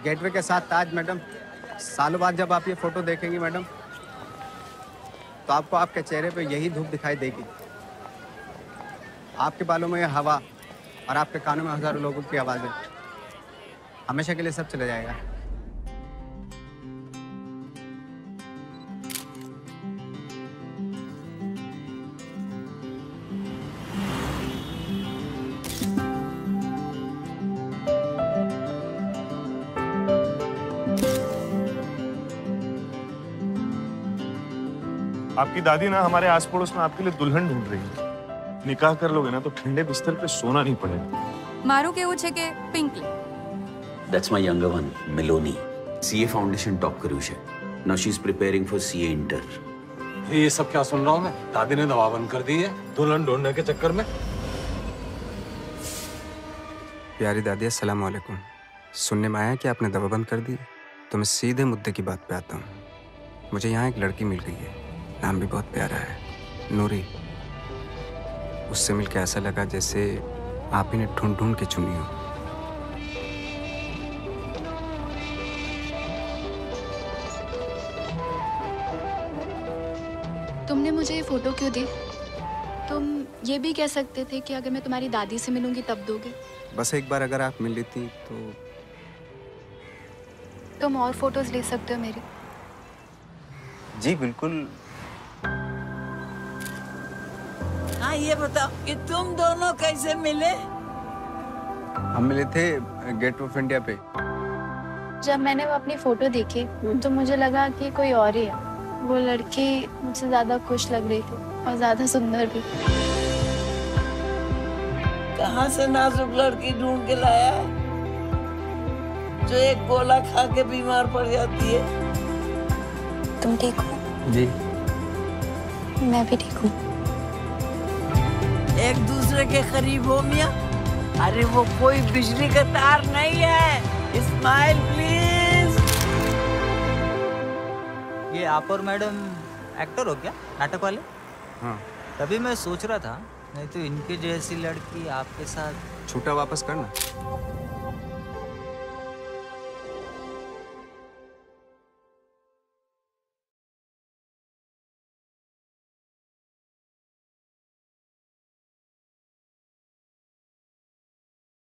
Gateway के साथ ताज madam. सालों बाद जब आप ये फोटो देखेंगी मैडम, तो आपको आपके चेहरे पे यही धूप दिखाई देगी। आपके बालों में हवा और आपके कानों में हजारों लोगों की आवाजें। हमेशा के लिए सब चले जाएगा। आपकी दादी ना हमारे आस पड़ोस में आपके लिए दुल्हन ढूंढ रही है। निकाह कर लोगे ना तो ठंडे बिस्तर पे सोना नहीं पड़ेगा। मारू के ऊँचे के पिंकली। That's my younger one, Meloni. CA Foundation top करूँ है। Now she's preparing for CA Inter. ये सब क्या सुन रहा हूँ मैं? दादी ने दवा बंद कर दी है दुल्हन ढूंढने के चक्कर में। प्यारी दादी, अस्सलाम वालेकुम। सुनने में आया कि आपने दवा बंद कर दी, तो मैं सीधे मुद्दे की बात पे आता हूँ। मुझे यहाँ एक लड़की मिल गई है, नाम भी बहुत प्यारा है, नूरी। उससे मिलकर ऐसा लगा जैसे आप इन्हें ढूंढ ढूंढ के चुनी हो। तुमने मुझे ये फोटो क्यों दी? तुम ये भी कह सकते थे कि अगर मैं तुम्हारी दादी से मिलूंगी तब दोगे। बस एक बार अगर आप मिल लेती तो। तुम और फोटोज ले सकते हो मेरी। जी बिल्कुल। हाँ, ये बताओ कि तुम दोनों कैसे मिले? हम मिले थे गेट ऑफ इंडिया पे। जब मैंने वो अपनी फोटो देखी तो मुझे लगा कि कोई और ही है। वो लड़की मुझसे ज्यादा खुश लग रही थी और ज्यादा सुंदर भी। कहाँ से नाजुक लड़की ढूंढ के लाया है जो एक गोला खा के बीमार पड़ जाती है? तुम ठीक हो? जी मैं भी ठीक हूँ। एक दूसरे के करीब हो मियां। अरे वो कोई बिजली का तार नहीं है। Smile please. ये आप और मैडम एक्टर हो क्या, नाटक वाले? हाँ। तभी मैं सोच रहा था, नहीं तो इनके जैसी लड़की आपके साथ। छूटा वापस करना।